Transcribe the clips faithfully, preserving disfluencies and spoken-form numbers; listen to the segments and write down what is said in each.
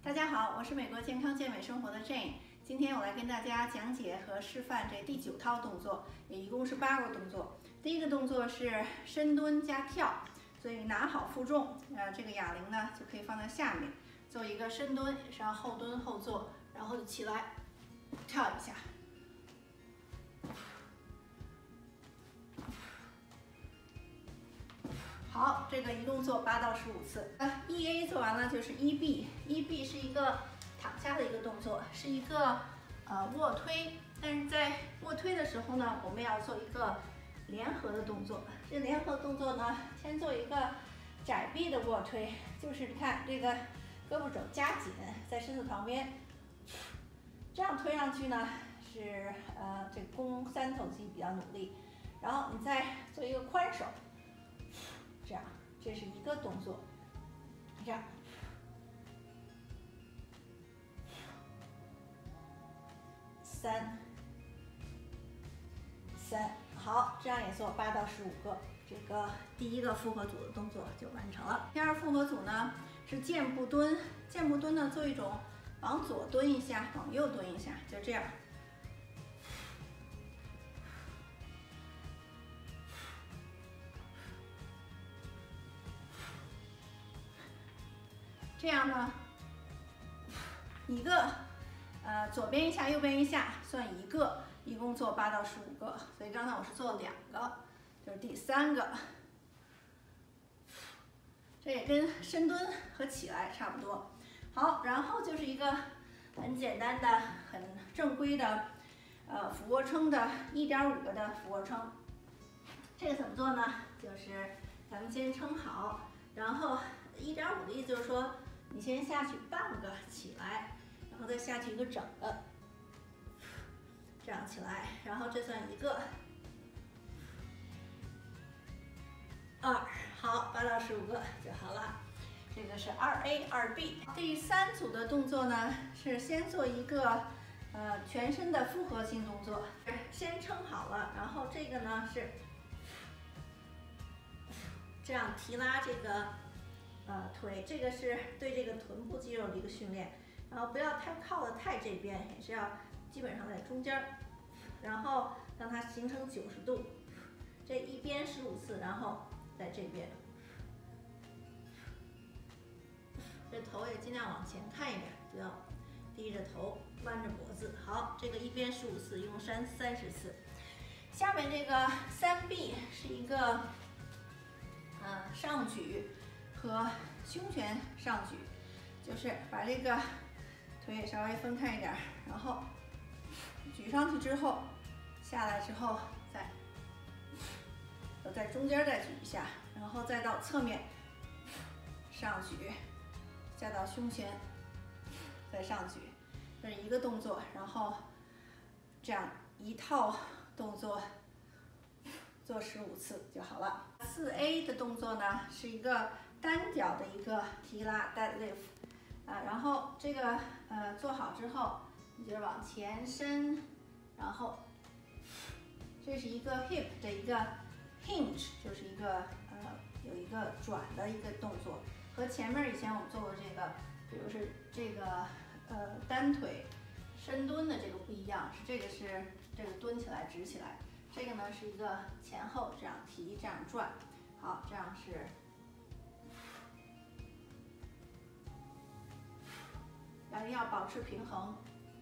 大家好，我是美国健康健美生活的 Jane。今天我来跟大家讲解和示范这第九套动作，也一共是八个动作。第一个动作是深蹲加跳，所以拿好负重，呃，这个哑铃呢就可以放在下面，做一个深蹲，也是要后蹲后坐，然后就起来跳一下。好，这个一共做八到十五次。呃 ，E A 做完了就是 E B，E B 是一个躺下的一个动作，是一个呃卧推。但是在卧推的时候呢，我们要做一个联合的动作。这联合动作呢，先做一个窄臂的卧推，就是你看这个胳膊肘夹紧在身子旁边，这样推上去呢是呃这肱三头肌比较努力。然后你再做一个宽手。这样，这是一个动作，这样，三，三，好，这样也做八到十五个，这个第一个复合组的动作就完成了。第二复合组呢是箭步蹲，箭步蹲呢做一种往左蹲一下，往右蹲一下，就这样。这样呢，一个，呃，左边一下，右边一下，算一个，一共做八到十五个。所以刚才我是做两个，就是第三个。这也跟深蹲和起来差不多。好，然后就是一个很简单的、很正规的，呃，俯卧撑的一点五个的俯卧撑。这个怎么做呢？就是咱们先撑好，然后一点五的意思就是说。你先下去半个起来，然后再下去一个整个，这样起来，然后这算一个，二，好，八到十五个就好了。这个是二 A 二 B。第三组的动作呢是先做一个呃全身的复合性动作，先撑好了，然后这个呢是这样提拉这个。呃，腿这个是对这个臀部肌肉的一个训练，然后不要太靠得太这边，也是要基本上在中间儿，然后让它形成九十度，这一边十五次，然后在这边，这头也尽量往前看一点，不要低着头弯着脖子。好，这个一边十五次，一共三三十次。下面这个三 B 是一个呃上举。和胸前上举，就是把这个腿也稍微分开一点，然后举上去之后，下来之后再我在中间再举一下，然后再到侧面上举，下到胸前再上举，这是一个动作，然后这样一套动作做十五次就好了。四 A 的动作呢是一个单脚的一个提拉 deadlift， 啊，然后这个呃做好之后，你就往前伸，然后这是一个 hip 的一个 hinge， 就是一个呃有一个转的一个动作，和前面以前我们做过这个，比如是这个呃单腿深蹲的这个不一样，是这个是这个蹲起来直起来，这个呢是一个前后这样提这样转，好，这样是。两人要保持平衡，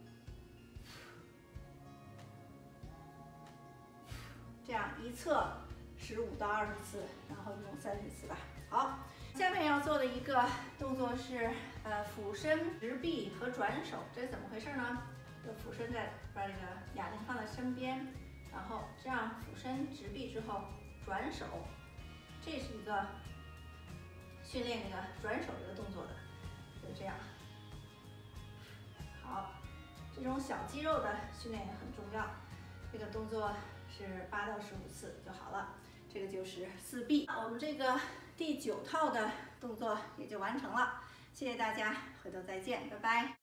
这样一侧十五到二十次，然后一共三十次吧。好，下面要做的一个动作是呃俯身直臂和转手，这是怎么回事呢？就俯身在把这个哑铃放在身边，然后这样俯身直臂之后转手，这是一个训练这个转手这个动作的，就这样。好，这种小肌肉的训练也很重要。这个动作是八到十五次就好了。这个就是四 B。我们这个第九套的动作也就完成了。谢谢大家，回头再见，拜拜。